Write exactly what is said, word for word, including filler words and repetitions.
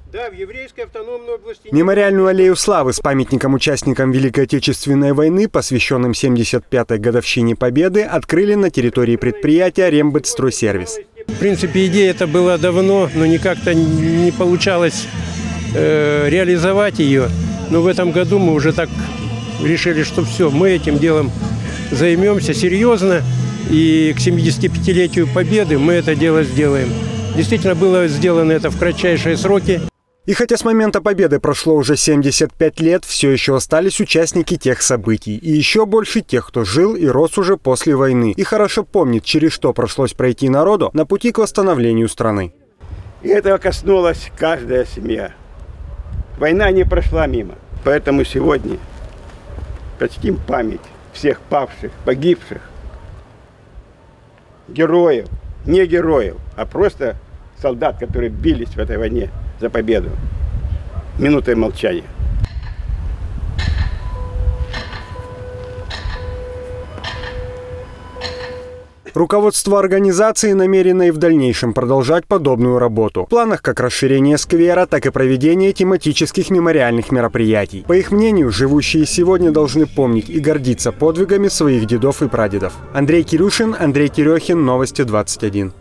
Да, в еврейской автономной области. Мемориальную аллею славы с памятником участникам Великой Отечественной войны, посвященным семьдесят пятой годовщине Победы, открыли на территории предприятия «Рембыт-Стройсервис». В принципе, идея эта была давно, но никак-то не получалось э, реализовать ее. Но в этом году мы уже так решили, что все, мы этим делом займемся серьезно. И к семидесятипятилетию Победы мы это дело сделаем. Действительно, было сделано это в кратчайшие сроки. И хотя с момента Победы прошло уже семьдесят пять лет, все еще остались участники тех событий. И еще больше тех, кто жил и рос уже после войны. И хорошо помнит, через что пришлось пройти народу на пути к восстановлению страны. И этого коснулась каждая семья. Война не прошла мимо. Поэтому сегодня почтим память всех павших, погибших, героев, не героев, а просто солдат, которые бились в этой войне за победу. Минутой молчания. Руководство организации намерено и в дальнейшем продолжать подобную работу. В планах как расширение сквера, так и проведение тематических мемориальных мероприятий. По их мнению, живущие сегодня должны помнить и гордиться подвигами своих дедов и прадедов. Андрей Кирюшин, Андрей Терехин, Новости двадцать один.